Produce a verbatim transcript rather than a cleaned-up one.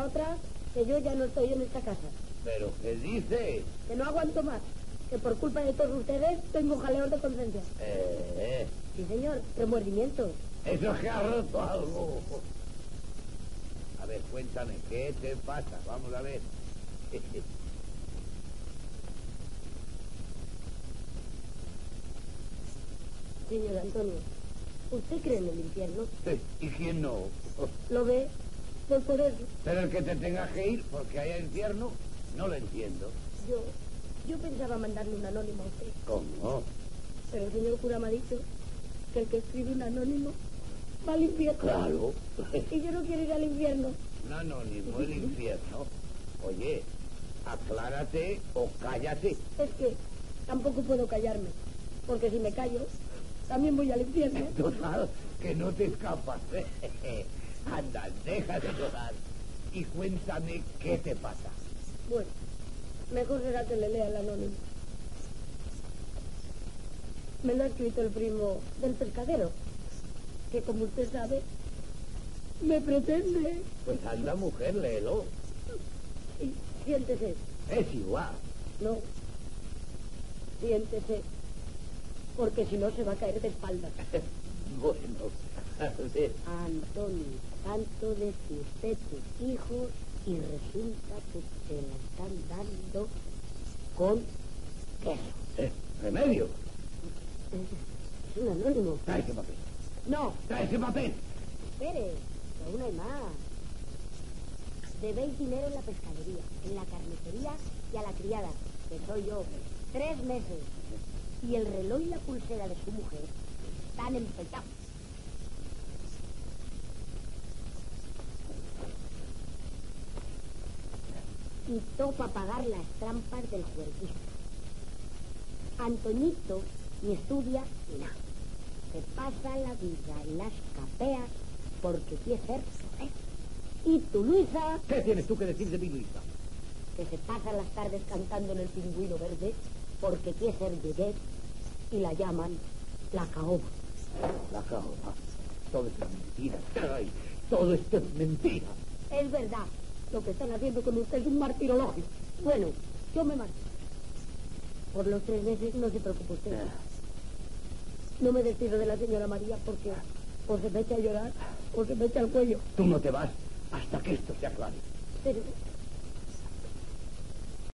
otra, que yo ya no estoy en esta casa. ¿Pero qué dice? Que no aguanto más. Que por culpa de todos ustedes tengo jaleos de conciencia. Eh, eh. Sí, señor, remordimiento. Eso es que ha roto algo. A ver, cuéntame, ¿qué te pasa? Vamos a ver. Señor Antonio, ¿usted cree en el infierno? ¿Y quién no? ¿Lo ve? Pues por eso. Pero el que te tengas que ir porque haya infierno, no lo entiendo. Yo, yo pensaba mandarle un anónimo a usted. ¿Cómo? Pero el señor cura me ha dicho que el que escribe un anónimo va al infierno. Claro. Y yo no quiero ir al infierno. Un anónimo, el infierno. Oye, aclárate o cállate. Es que tampoco puedo callarme, porque si me callo, también voy al infierno. Total, que no te escapas. Anda, deja de llorar y cuéntame qué te pasa. Bueno, mejor será que le lea el anónimo. Me lo ha escrito el primo del pescadero, que como usted sabe, me pretende. Pues anda, mujer, léelo. Y siéntese. Es igual. No, siéntese, porque si no se va a caer de espaldas. Bueno, a ver. Antonio, tanto de que usted tus hijos y resulta que te la están dando con queso. ¿Eh? ¿Remedio? Es un anónimo. Trae ese papel. No, Trae ese papel. espere, que aún hay más. Debéis dinero en la pescadería, en la carnicería y a la criada, que soy yo. Tres meses. Y el reloj y la pulsera de su mujer están empechados. Y topa pagar las trampas del juerguista. Antoñito ni estudia ni nada. Se pasa la vida en las capeas porque quiere ser soez. Y tu Luisa, ¿Qué tienes tú que decir de mi Luisa? que se pasa las tardes cantando en el pingüino verde porque quiere ser vedette y la llaman la caoba. La caoba. Todo esto es mentira. Caray, todo esto es mentira. Es verdad, lo que están haciendo con usted es un martirologio. Bueno, yo me marcho. Por los tres meses no se preocupe usted. No me despido de la señora María porque o se me echa a llorar o se me echa al cuello. Tú no te vas hasta que esto se aclare. Pero